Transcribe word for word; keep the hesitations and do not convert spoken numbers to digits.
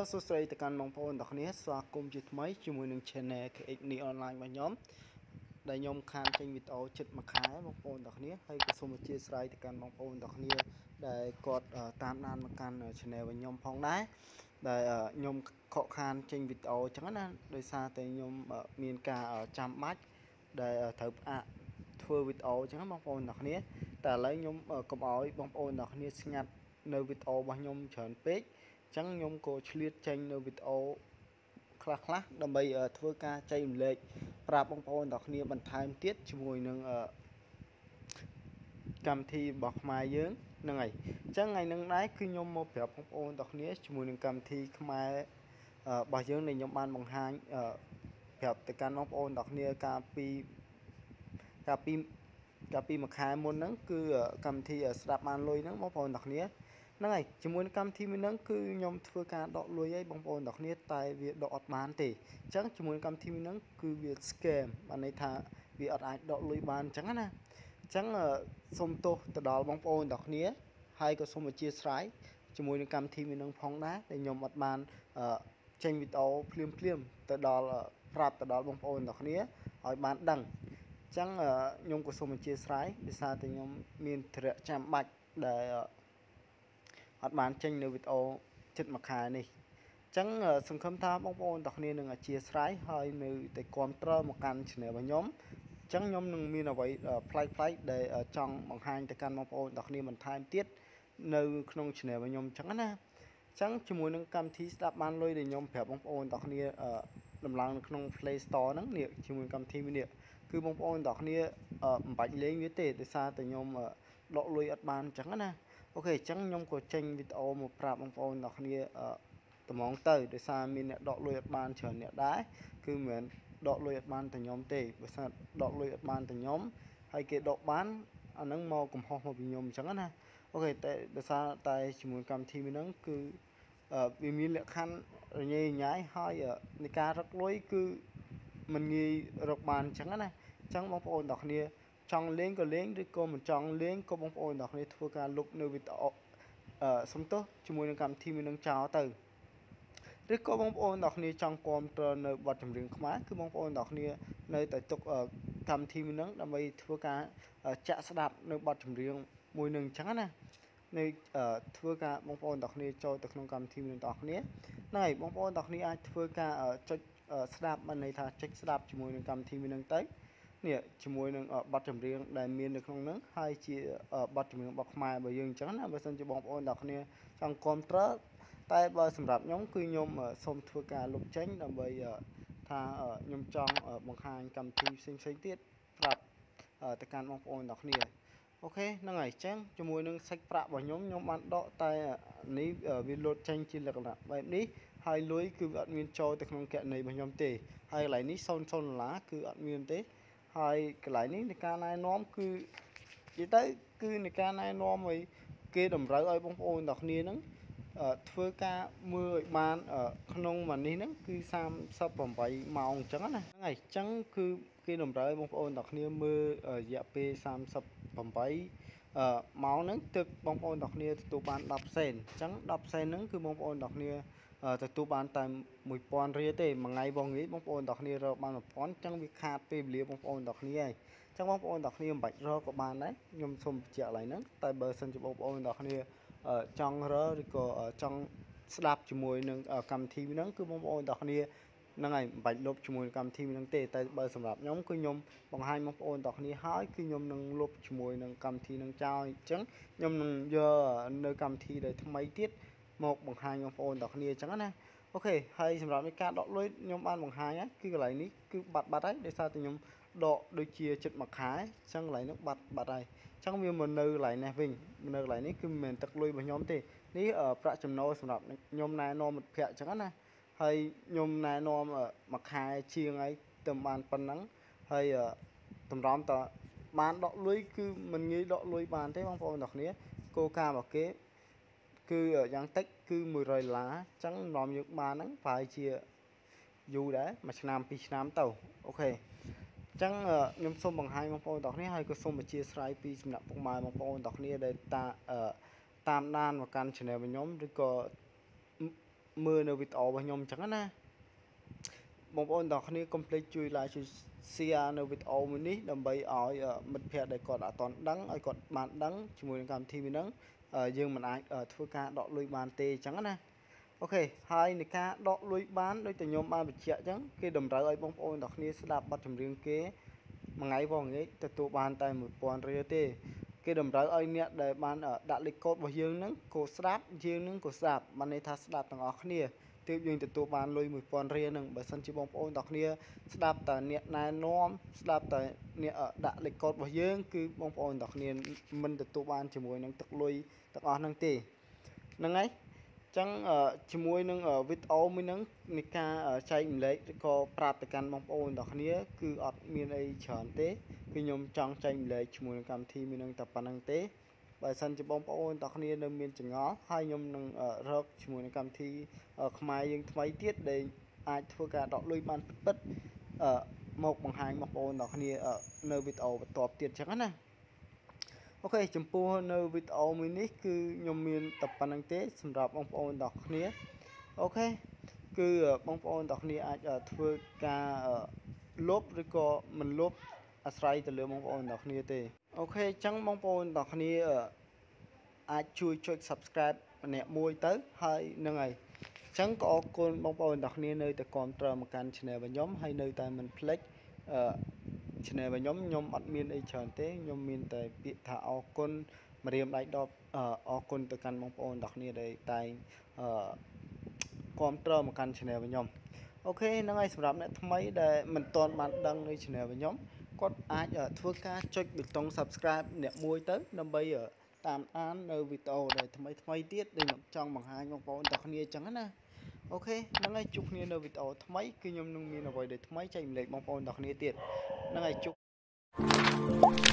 សួស្តីទៅកាន់បងប្អូនទាំងគ្នាស្វាគមន៍ជាថ្មីជាមួយនឹង Channel เค เอ็กซ์ នេះ Online របស់ខ្ញុំដែលខ្ញុំខានចេញវីដេអូជិតមួយខែបងប្អូនទាំងគ្នាហើយក៏សូមអធិស្ឋានទៅកាន់បងប្អូនទាំងគ្នាដែលគាត់តាមដានមកកាន់ Channel របស់ខ្ញុំផងដែរដែលខ្ញុំខកខានចេញវីដេអូអញ្ចឹងណាដោយសារតែខ្ញុំមានការចាំបាច់ដែលត្រូវផ្អាកធ្វើវីដេអូអញ្ចឹងបងប្អូនទាំងគ្នាតែឥឡូវខ្ញុំកុំឲ្យបងប្អូនទាំងគ្នាស្ងាត់នៅវីដេអូរបស់ខ្ញុំច្រើនពេកចឹងខ្ញុំក៏ឆ្លៀតចេញនៅវីដេអូខ្លះខ្លះដើម្បីធ្វើការចែករំលែកប្រាប់បងប្អូនទាំងគ្នាបន្ថែមទៀតជាមួយនឹងកម្មវិធីរបស់ខ្មែរយើងហ្នឹងហើយអញ្ចឹងថ្ងៃនឹងដែរគឺខ្ញុំមកប្រាប់បងប្អូនទាំងគ្នាជាមួយនឹងកម្មវិធីខ្មែររបស់យើងដែលខ្ញុំបានបង្ហាញប្រាប់ទៅកាន់បងប្អូនទាំងគ្នាកាលពីកាលពីកាលពីមួយខែមុនហ្នឹងគឺកម្មវិធីស្ដាប់បានលុយហ្នឹងបងប្អូនទាំងគ្នាហ្នឹងហើយជាមួយនឹងកម្មវិធីមួយហ្នឹងគឺខ្ញុំធ្វើការដកលុយឲ្យបងប្អូនទាំងគ្នាតែវាដកអត់បានទេអញ្ចឹងជាមួយកម្មវិធីមួយហ្នឹងគឺវា scam បានន័យថាវាអត់អាចដកលុយបានអញ្ចឹងណាអញ្ចឹងសូមទោសទៅដល់បងប្អូនទាំងគ្នាហើយក៏សូមអធិស្ឋានជាមួយនឹងកម្មវិធីមួយហ្នឹងផងដែរដែលខ្ញុំអត់បានចេញវីដេអូភ្លាមភ្លាមទៅដល់ប្រាប់ទៅដល់បងប្អូនទាំងគ្នាឲ្យបានដឹងអញ្ចឹងខ្ញុំក៏សូមអធិស្ឋានដោយសារតែខ្ញុំមានធរៈចាំបាច់ដែលអត់បានចេញនៅវីដេអូជិតមួយខែនេះអញ្ចឹងសង្ឃឹមថាបងប្អូនទាំងគ្នានឹងអធិស្ឋានហើយនៅតែគាំទ្រមកកាន់ Channel របស់ខ្ញុំអញ្ចឹងខ្ញុំនឹងមានអ្វីប្លែកប្លែកដែលចង់បង្ហាញទៅកាន់បងប្អូនទាំងគ្នាបន្ថែមទៀតនៅក្នុង Channel របស់ខ្ញុំអញ្ចឹងណាអញ្ចឹងជាមួយនឹងកម្មវិធីស្ដាប់បានលុយដែលខ្ញុំប្រាប់បងប្អូនទាំងគ្នាដំឡើងនៅក្នុង Play Store ហ្នឹងនេះជាមួយកម្មវិធីមួយនេះគឺបងប្អូនទាំងគ្នាមិនបាច់លេងវាទេដោយសារតែខ្ញុំដកលុយអត់បានអញ្ចឹងណាអូខេអញ្ចឹងខ្ញុំក៏ចេញវីដេអូមកប្រាប់បងប្អូនទាំងគ្នាត្មងទៅដោយសារមានអ្នកដកលុយអត់បានច្រើនអ្នកដែរគឺមិនមែនដកលុយអត់បានតែខ្ញុំទេបើសិនដកលុយអត់បានតែខ្ញុំហើយគេដកបានអាហ្នឹងមកកំហុសមកពីខ្ញុំអញ្ចឹងណាអូខេតែដោយសារតែជាមួយកម្មវិធីមួយហ្នឹងគឺវាមានលក្ខខណ្ឌរញ៉េរញ៉ៃហើយនៃការរកលុយគឺមិនងាយរកបានអញ្ចឹងណាអញ្ចឹងបងប្អូនទាំងគ្នាចង់លេងក៏លេងឬក៏មិនចង់លេងក៏បងប្អូនទាំងគ្នាធ្វើការលុបនៅវីដេអូអឺសុំទោសជាមួយនឹងកម្មវិធីមួយនឹងចោលទៅឬក៏បងប្អូនទាំងគ្នាចង់គាំទ្រនៅបទចម្រៀងខ្មែរគឺបងប្អូនទាំងគ្នានៅតែទុកកម្មវិធីមួយនឹងដើម្បីធ្វើការចាក់ស្ដាប់នៅបទចម្រៀងមួយនឹងអញ្ចឹងណានៅធ្វើការបងប្អូនទាំងគ្នាចូលទៅក្នុងកម្មវិធីមួយនឹងទាំងគ្នាហ្នឹងហើយបងប្អូនទាំងគ្នាអាចធ្វើការចុចស្ដាប់បានន័យថាចុចស្ដាប់ជាមួយនឹងកម្មវិធីមួយនឹងទៅនេះជាមួយនឹងបទចម្រៀងដែលមាននៅក្នុងហ្នឹងហើយជាបទចម្រៀងរបស់ខ្មែររបស់យើងអញ្ចឹងណាបើសិនជាបងប្អូនទាំងគ្នាចង់គាំទ្រតែបើសម្រាប់ខ្ញុំគឺខ្ញុំសូមធ្វើការលុបចេញដើម្បីថាខ្ញុំចង់បង្ហាញកម្មវិធីផ្សេងផ្សេងទៀតប្រាប់ទៅកាន់បងប្អូនទាំងគ្នាអូខេហ្នឹងហើយអញ្ចឹងជាមួយនឹងសាច់ប្រាក់របស់ខ្ញុំខ្ញុំបានដកតែនេះវាលោតចេញជាលក្ខណៈបែបនេះហើយលុយគឺវាអត់មានចូលទៅក្នុងគណនីរបស់ខ្ញុំទេហើយកន្លែងនេះសូន្យ ដុល្លារគឺអត់មានទេហើយកន្លែងនេះនៃការណែនាំគឺនិយាយទៅគឺនៃការណែនាំឲ្យគេតម្រូវឲ្យបងប្អូនទាំងគ្នាហ្នឹងធ្វើការមើលឲ្យបានក្នុងមួយនេះហ្នឹងគឺសាមសិបប្រាំបីម៉ោងអញ្ចឹងណាហ្នឹងហើយអញ្ចឹងគឺគេតម្រូវឲ្យបងប្អូនទាំងគ្នាមើលរយៈពេលសាមសិបប្រាំបីម៉ោងហ្នឹងទើបបងប្អូនទាំងគ្នាទទួលបានដប់សេនអញ្ចឹងដប់សេនហ្នឹងគឺបងប្អូនទាំងគ្នាទទួលបានតែមួយពាន់រៀលទេមួយថ្ងៃបងនេះបងប្អូនទាំងគ្នារកបានមួយពាន់អញ្ចឹងវាខាតពេលវេលាបងប្អូនទាំងគ្នាហើយអញ្ចឹងបងប្អូនទាំងគ្នាមិនបាច់រកក៏បានដែរខ្ញុំសូមបញ្ជាក់ឡើងហ្នឹងតែបើសិនជាបងប្អូនទាំងគ្នាចង់រកឬក៏ចង់ស្ដាប់ជាមួយនឹងកម្មវិធីហ្នឹងគឺបងប្អូនទាំងគ្នាហ្នឹងហើយមិនបាច់លុបជាមួយកម្មវិធីហ្នឹងទេតែបើសម្រាប់ខ្ញុំគឺខ្ញុំបង្ហាញបងប្អូនទាំងគ្នាហើយគឺខ្ញុំនឹងលុបជាមួយនឹងកម្មវិធីហ្នឹងចោលអញ្ចឹងខ្ញុំនឹងយកនៅកម្មវិធីដែលថ្មីទៀតមកបង្ហាញបងប្អូនទាំងគ្នាអញ្ចឹងណាអូខេហើយសម្រាប់នៃការដកលុយខ្ញុំបានបង្ហាញហើយគឺកន្លែងនេះគឺបាត់បាត់ហើយដោយសារតែខ្ញុំដកដូចជាជិតមួយខែអញ្ចឹងកន្លែងនោះបាត់បាត់ហើយអញ្ចឹងវាមកនៅកន្លែងនេះវិញនៅកន្លែងនេះគឺមិនមែនទឹកលុយរបស់ខ្ញុំទេនេះប្រាក់ចំណូលសម្រាប់ខ្ញុំណែនាំមិត្តភ័ក្តិអញ្ចឹងណាហើយខ្ញុំណែនាំមួយខែជាងហើយទៅបានប៉ុណ្ណឹងហើយតម្រាំតបានដកលុយគឺមិនងាយដកលុយបានទេបងប្អូនទាំងគ្នាគោលការណ៍របស់គេគឺយ៉ាងតិចគឺមួយរយដុល្លារអញ្ចឹងនាំយើងបានហ្នឹងប្រហែលជាយូរដែរមួយឆ្នាំពីរឆ្នាំទៅអូខេអញ្ចឹងខ្ញុំសូមបង្ហាញបងប្អូនទាំងគ្នាហើយក៏សូមអធិស្ឋានពីសំណាក់ពុកម៉ែបងប្អូនទាំងគ្នាដែលតាតាមដានមកកាន់ Channel របស់ខ្ញុំឬក៏ mưa nơi vịt ổ và nhom chẳng á bông ôn đọc này complete chui lại chui xia nơi vịt ổ mình ní đầm bay ở mật phe để còn đã toàn đắng ở còn bạn đắng chỉ muốn làm thi mình đắng dương mình ai ở thua ca đọ lùi bàn tê chẳng á ok hai này ca đọ lùi bán đôi từ nhom ban bị chẹt chẳng cái đầm rỡ ấy bông ôn đọc này sẽ đạp bắt chìm riêng kế mà ngày vòng ấy từ tụ bàn tay một con rê tê cái đầm rỡ ấy nè để ban ở đại lịch cốt và dương nắng cổ sáp dương nắng cổ sáp mà này thà sáp tầng ở kia tiêu dương từ tụ bàn lùi một con rê nâng bởi sân chỉ bông ôn đọc này sáp tờ nè này nom sáp tờ nè ở đại lịch cốt và dương cứ bông ôn đọc này mình từ tụ bàn chỉ muốn nâng tật lùi tật ở nâng tê nâng ấy chẳng ở chỉ muốn nâng ở vít áo mới nâng nika ở chạy mình lấy có prap từ căn bông ôn đọc này cứ ở miền ấy chọn tế cứ nhom trong chạy mình lấy chỉ muốn cầm thi mình nâng tập bàn nâng tế bởi sân chỉ bông ôn đọc này nâng miền chừng ngó hai nhom nâng ở rớt chỉ muốn cầm thi ở mai nhưng mấy tiết để ai thua cả đọ lùi bàn bứt ở một bằng hai bông ôn đọc này ở nơi vít áo và tọp tiền chẳng nè ok chấm pu nơi vít áo mình ní cứ nhom miền tập bàn nâng tế sầm rạp bông ôn đọc này ok cứ bông ôn đọc này ai ở thua cả lốp rồi có mình lốp à sai từ lừa bông ôn đọc này tê ok chẳng bông ôn đọc này ở ai chui chui subscribe nè môi tới hai nâng này chẳng có con bông ôn đọc này nơi tại còn chờ một căn channel và nhóm hay nơi tại mình flex channel và nhóm nhóm admin ấy chọn thế nhóm min tại bị thảo con mà riêng lại đó ở con từ căn bông ôn đọc này đây tại còn chờ một căn channel và nhóm ok nó ngay sầm rạp này mấy để mình toàn bạn đăng lên channel với nhóm có ai ở thua ca cho được tông subscribe nè môi tới năm bây ở tạm án nơi video này mấy mấy tiết đây một trong bằng hai con bóng đặc nia trắng nè ok nó ngay chụp nia nơi video mấy cái nhóm nông miền là vậy để mấy chạy lệ bóng bóng đặc nia tiệt nó ngay chụp